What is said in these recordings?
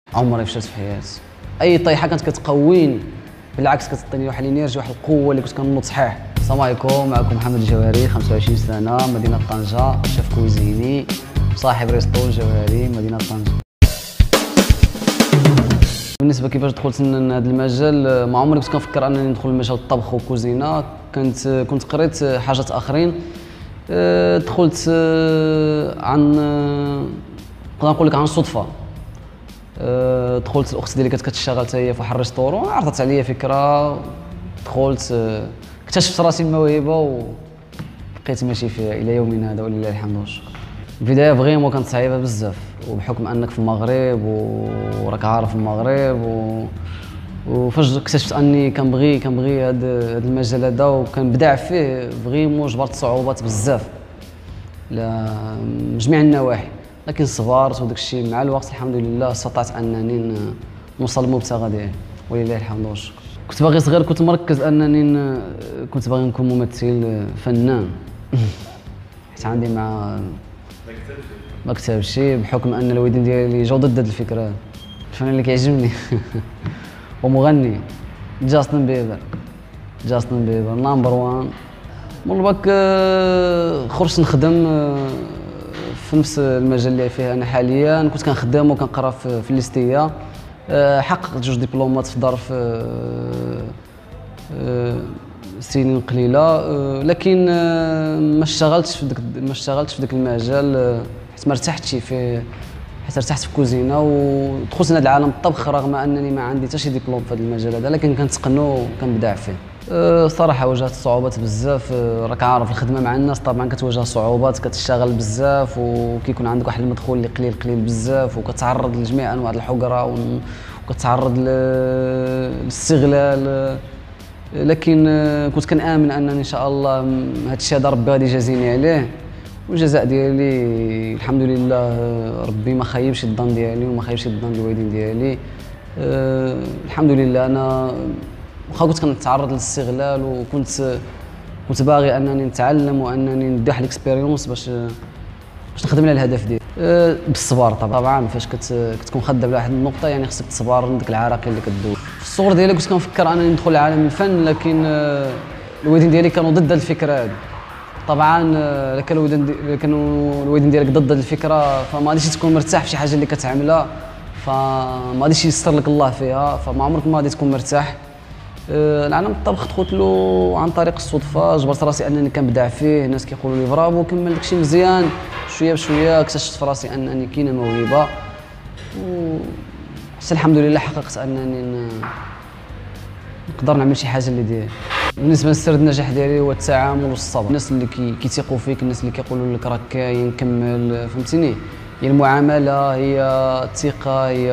عمري فشلت في حياتي. اي طيحه كانت كتقويني، بالعكس كتعطيني واحد الانرجي، واحد القوه اللي كنت كنوض صحيح. السلام عليكم، معكم محمد الجوهري، 25 سنه، مدينه طنجه، شيف كويزيني، صاحب ريستو الجوهري، مدينه طنجه. بالنسبه كيفاش دخلت لهذا المجال، ما عمري كنت كنفكر انني ندخل لمجال الطبخ والكوزينه. كنت قريت حاجات اخرين. دخلت عن نقدر نقول لك عن صدفه. دخلت الاخت ديالي كانت كتشتغل حتى هي في واحد الريستورون، عرضت عليا فكره، دخلت اكتشفت راسي الموهبه وبقيت ماشي فيها الى يومنا هذا ولله الحمد والشكر. البدايه فريمون كانت صعيبه بزاف، وبحكم انك في المغرب وراك عارف المغرب وفاش اكتشفت اني كنبغي هذا المجال هذا وكنبدع فيه فريمون، جبرت صعوبات بزاف من جميع النواحي، لكن صبرت وداك الشيء مع الوقت الحمد لله استطعت انني نوصل للمبتغى ديالي ولله الحمد والشكر. كنت باغي صغير، كنت مركز انني كنت باغي نكون ممثل فنان حيت عندي مع ما كتبش بحكم ان الوالدين ديالي جاو ضد هذه الفكره. الفنان اللي كيعجبني ومغني جاستن بيبر نمبر 1. من بعد خرجت نخدم في نفس المجال اللي فيه انا حاليا. كنت كنخدم وكنقرا في الليستيه. حققت 2 دبلومات في ظرف سنين قليله، لكن ما اشتغلتش في ذاك المجال حيت ما ارتحتش فيه، حيت ارتحت في الكوزينه ودخلت لهذا العالم الطبخ رغم انني ما عندي حتى شي دبلوم في هذا المجال هذا، لكن كنتقنو وكنبدع فيه. صراحه واجهت صعوبات بزاف. راك عارف الخدمه مع الناس طبعا كتواجه صعوبات، كتشتغل بزاف وكيكون عندك واحد المدخول اللي قليل بزاف، وكتعرض لجميع انواع الحقره وكتعرض للاستغلال، لكن كنت كنآمن انني ان شاء الله هذا الشيء هذا ربي غادي يجازيني عليه، والجزاء ديالي الحمد لله ربي ما خيبش الظن ديالي وما خيبش الظن الوالدين ديالي. الحمد لله. انا واخا كنت كنتعرض للاستغلال وكنت باغي انني نتعلم وانني ندي واحد الاكسبيريونس باش نخدم على الهدف ديالي. بالصبر طبعا. فاش كتكون خدام على واحد النقطه يعني خصك تصبر ديك العراقيل اللي كدوز. في الصغر ديالي كنت كنفكر انني ندخل لعالم الفن، لكن الوالدين ديالي كانوا ضد الفكره هذه. طبعا كانوا الوالدين ديالك ضد الفكره، فما غاديش تكون مرتاح في شي حاجه اللي كتعملها، فما غاديش يستر لك الله فيها، فما عمرك ما غادي تكون مرتاح. العالم الطبخ دخلت له عن طريق الصدفه، جبرت راسي انني كنبدع فيه، الناس كيقولوا لي برافو، كمل داكشي مزيان. شويه بشويه اكتشفت في راسي انني كاينه موهبه، حتى الحمد لله حققت انني نقدر نعمل شي حاجه اللي ديالي. بالنسبه لسر النجاح ديالي هو التعامل والصبر. الناس اللي كيثيقوا فيك، الناس اللي كيقولوا لك راك كاين كمل، فهمتيني؟ هي المعامله، هي الثقه، هي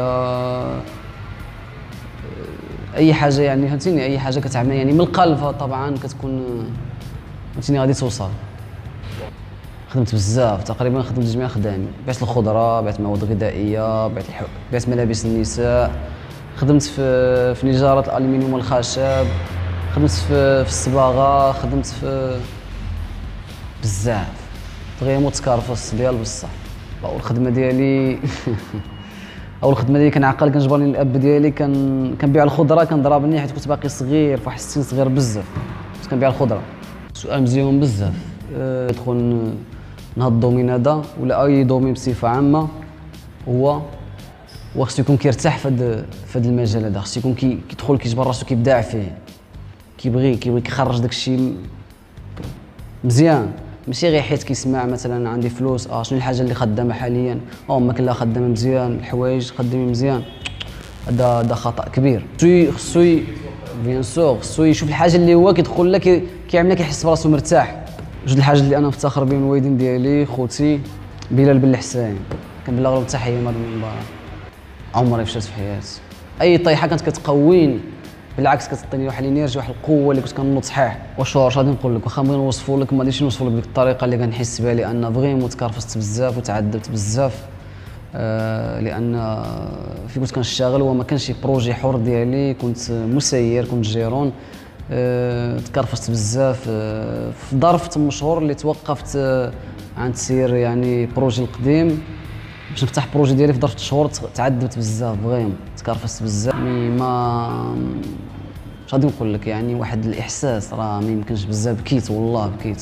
اي حاجه يعني، فهمتيني؟ اي حاجه كتعمل يعني من القلب طبعا كتكون فهمتيني غادي توصل. خدمت بزاف، تقريبا خدمت جميع خدامي، بعت الخضره، بعت مواد غذائيه، بعت ملابس النساء، خدمت في نجاره الالومنيوم والخشب، خدمت في الصباغه، خدمت في بزاف تغير تكارفص ديال بصح. اول خدمه ديالي اول خدمه ديالي كنعقل، كنجبرني الاب ديالي، كنبيع الخضره، كنضربني حيت كنت باقي صغير في واحد السن صغير بزاف، كنت كنبيع الخضره. سؤال مزيون بزاف. يدخل نهض الدومين هذا ولا اي دومين بصفه عامه، هو خصو يكون كيرتاح في هذا المجال هذا، خصو يكون كيدخل كيجبر راسو كيبدع فيه، كيبغي كيخرج داك الشيء مزيان، ماشي غير حيت كيسمع مثلا عندي فلوس شنو الحاجه اللي خدامه حاليا، ما كلها خدامه مزيان، الحوايج خدامين مزيان. هذا خطا كبير. خصو بيان سور خصو يشوف الحاجه اللي هو كيدخل لها كيعملها كيحس براسو مرتاح. جوج الحاجات اللي انا مفتخر بهم الوالدين ديالي، خوتي بلال بن الحسين، كنبلغ لهم التحيه من هذا المنبر. عمري فشلت في حياتي. اي طيحه كانت كتقويني، بالعكس كتعطيني واحد الانرجي، واحد القوه اللي كنت كنوض صحيح. واش غادي نقول لك، واخا بغينا نوصفوا لك ما غاديش نوصفوا لك بديك الطريقه اللي كنحس بها، لان فريمون تكرفست بزاف وتعذبت بزاف. لان في كنت كنشتغل وما كانش شي بروجي حر ديالي، كنت مسير، كنت جيرون. تكرفست بزاف في ظرف 8 شهور اللي توقفت عن تسيير يعني بروجي القديم باش نفتح بروجي ديالي في ظرف شهور تعذبت بزاف فغيم، تكرفست بزاف، ما مش غادي نقول لك يعني واحد الاحساس راه ما يمكنش بزاف، بكيت والله بكيت.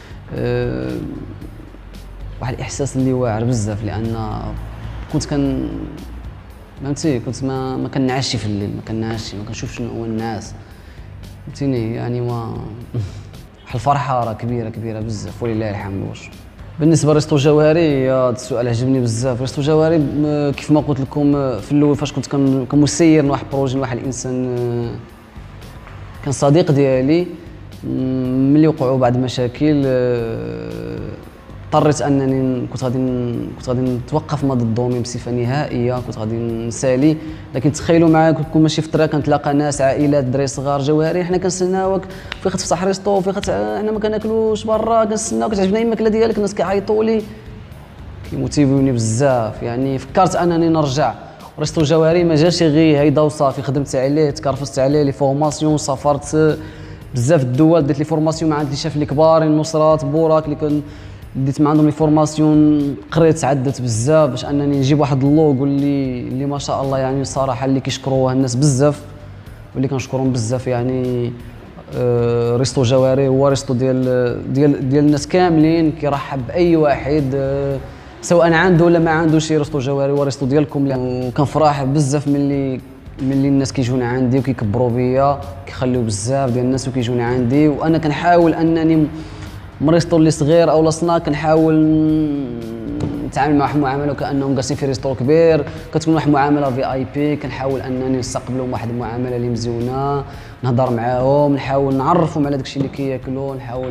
واحد الاحساس اللي واعر بزاف، لان كنت فهمتي، كنت ما كنعسش في الليل، ما كنشوفش شنو هو الناس، فهمتيني يعني. واحد الفرحه راه كبيره بزاف ولله الحمد. واش بالنسبه لريستو جوهري، هذا السؤال عجبني بزاف. ريستو جوهري كيف ما قلت لكم في الاول، فاش كنت كمسير لواحد بروجي لواحد الانسان كان صديق ديالي، ملي وقعوا بعض المشاكل اضطريت انني كنت غادي نتوقف ما ضدهم بصفه نهائيه، كنت غادي نسالي. لكن تخيلوا معايا كنت ماشي في الطريق كنتلاقى ناس، عائلات، دراري صغار. جوهري حنا كنستناوك فين غتفتح ريستو، فين حنا ما كناكلوش برا، كنستناو، كتعجبنا الماكله ديالك، الناس كيعيطوا لي، كيموتيفوني بزاف يعني. فكرت انني نرجع. ريستو جوهري ما جاش غير هيدا وصافي، خدمت عليه، تكرفست عليه، لي فورماسيون، سافرت بزاف الدول، درت لي فورماسيون مع عند لي شاف لي كبارين، نصرات، بوراك، اللي ديت مع عندهم لي فورماسيون، قريت، تعدت بزاف باش انني نجيب واحد اللوغو اللي ما شاء الله يعني صراحه اللي كيشكروه الناس بزاف، واللي كنشكرهم بزاف يعني. ريستو جوهري هو ريستو ديال الناس كاملين، كيرحب باي واحد سواء عنده ولا ما عندوش. ريستو جوهري هو ريستو ديالكم، وكنفرح بزاف ملي الناس كيجونا عندي وكيكبروا بيا، كيخليو بزاف ديال الناس وكيجونا عندي، وانا كنحاول انني مريستو اللي صغير او لصنا، كنحاول نتعامل مع واحد المعامله كانهم جالسين في ريستو كبير، كتكون واحد المعامله في اي بي، كنحاول انني نستقبلهم واحد المعامله اللي مزيونه، نهضر معاهم، نحاول نعرفهم على داكشي اللي كياكلوا، نحاول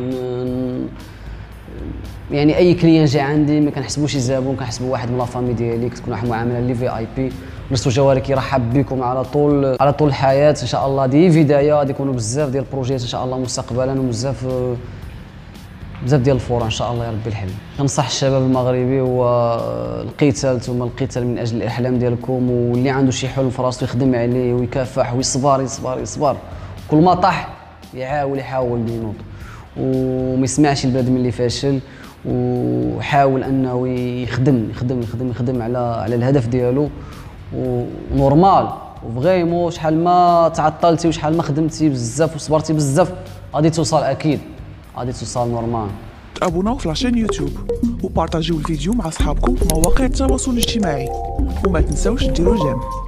يعني اي كليان جا عندي ما كنحسبوش زبون، كنحسبوا واحد من لافامي ديالي، كتكون واحد المعامله اللي في اي بي. ريستو جوهري كيرحب بكم على طول الحياه ان شاء الله. دي بدايه، غادي يكونوا بزاف ديال البروجيات ان شاء الله مستقبلا، وبزاف ديال الفور ان شاء الله يا ربي الحلم. كنصح الشباب المغربي هو القتال، ثم القتال من اجل الاحلام ديالكم، واللي عنده شي حلم في راسو يخدم عليه ويكافح ويصبر، كل ما طاح يحاول ينوض، وما يسمعش البنادم اللي فاشل، وحاول انه يخدم على الهدف ديالو. ونورمال وفغيمون شحال ما تعطلتي وشحال ما خدمتي بزاف وصبرتي بزاف غادي توصل، اكيد غادي توصل نورمال. تابوناو في لاشين يوتيوب وبارطاجيو الفيديو مع صحابكم في مواقع التواصل الاجتماعي، وما تنساوش ديروا جيم.